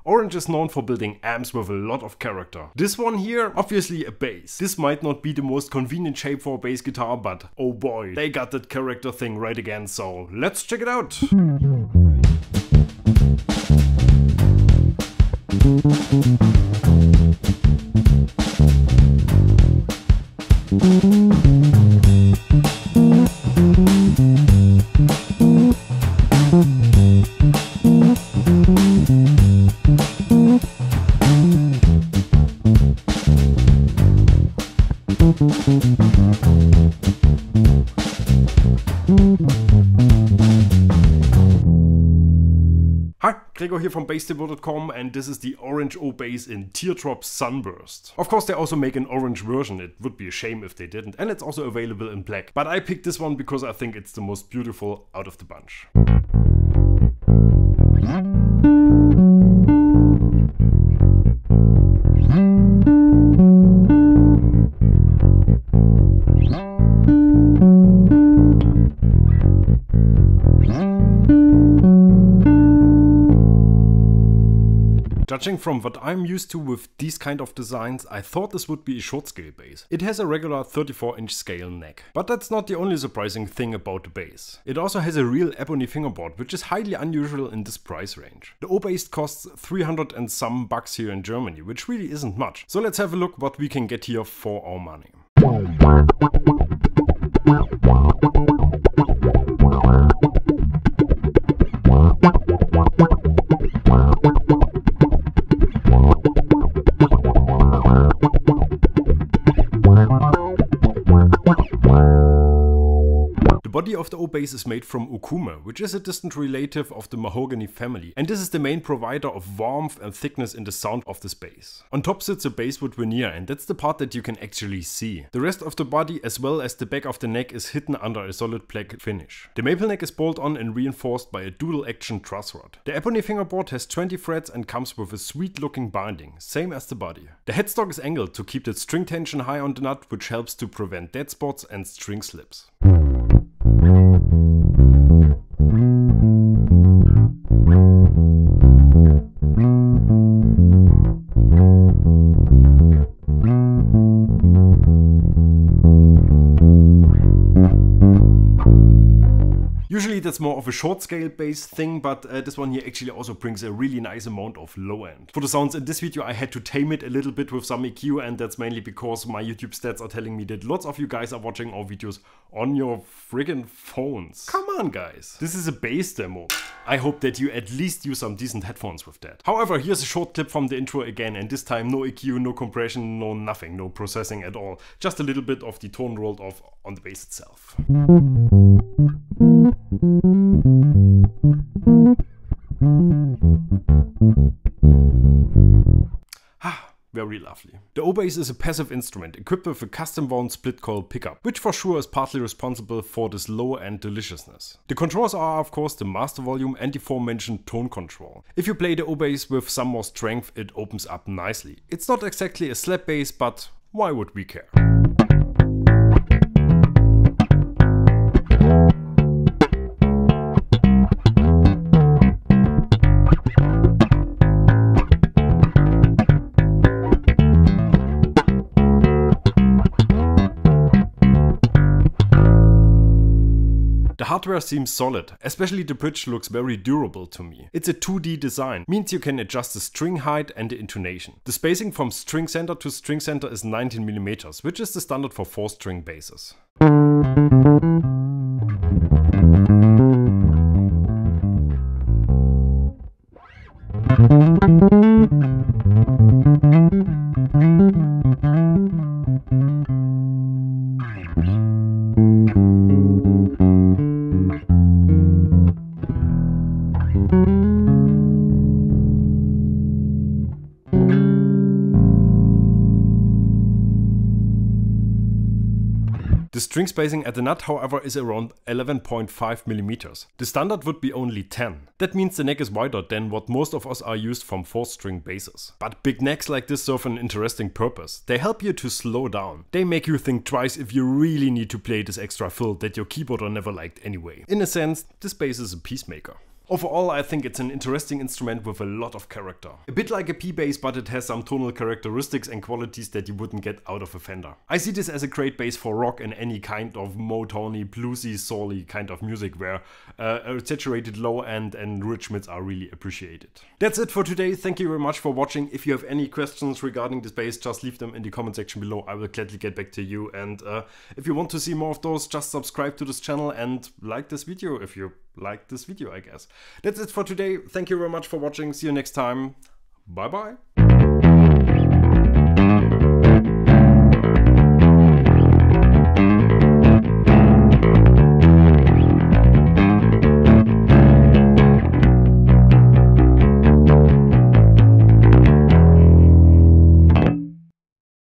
Orange is known for building amps with a lot of character. This one here, obviously a bass. This might not be the most convenient shape for a bass guitar, but oh boy, they got that character thing right again, so let's check it out. Hi, Gregor here from BassTable.com, and this is the Orange O bass in Teardrop Sunburst. Of course they also make an orange version, it would be a shame if they didn't, and it's also available in black. But I picked this one because I think it's the most beautiful out of the bunch. Judging from what I'm used to with these kind of designs, I thought this would be a short scale bass. It has a regular 34-inch scale neck. But that's not the only surprising thing about the bass. It also has a real ebony fingerboard, which is highly unusual in this price range. The O bass costs 300 and some bucks here in Germany, which really isn't much. So let's have a look what we can get here for our money. The body of the O bass is made from Okoume, which is a distant relative of the mahogany family, and this is the main provider of warmth and thickness in the sound of this bass. On top sits a basswood veneer, and that's the part that you can actually see. The rest of the body as well as the back of the neck is hidden under a solid black finish. The maple neck is bolt on and reinforced by a dual action truss rod. The ebony fingerboard has 20 frets and comes with a sweet looking binding, same as the body. The headstock is angled to keep the string tension high on the nut, which helps to prevent dead spots and string slips. Usually that's more of a short scale bass thing, but this one here actually also brings a really nice amount of low end. For the sounds in this video I had to tame it a little bit with some EQ, and that's mainly because my YouTube stats are telling me that lots of you guys are watching our videos on your friggin' phones. Come on guys, this is a bass demo. I hope that you at least use some decent headphones with that. However, here's a short clip from the intro again, and this time no EQ, no compression, no nothing, no processing at all. Just a little bit of the tone rolled off on the bass itself. Very lovely. The O bass is a passive instrument equipped with a custom wound split coil pickup, which for sure is partly responsible for this low end deliciousness. The controls are of course the master volume and the aforementioned tone control. If you play the O bass with some more strength, it opens up nicely. It's not exactly a slap bass, but why would we care? The hardware seems solid, especially the bridge looks very durable to me. It's a 2D design, means you can adjust the string height and the intonation. The spacing from string center to string center is 19 mm, which is the standard for 4-string basses. The string spacing at the nut, however, is around 11.5 mm. The standard would be only 10. That means the neck is wider than what most of us are used from 4-string basses. But big necks like this serve an interesting purpose. They help you to slow down. They make you think twice if you really need to play this extra fill that your keyboarder never liked anyway. In a sense, this bass is a peacemaker. Overall, I think it's an interesting instrument with a lot of character. A bit like a P-bass, but it has some tonal characteristics and qualities that you wouldn't get out of a Fender. I see this as a great bass for rock and any kind of Motowny, bluesy, soul-y kind of music where a saturated low end and rich mids are really appreciated. That's it for today. Thank you very much for watching. If you have any questions regarding this bass, just leave them in the comment section below. I will gladly get back to you. And if you want to see more of those, just subscribe to this channel and like this video if you like this video, I guess. That's it for today. Thank you very much for watching. See you next time. Bye bye.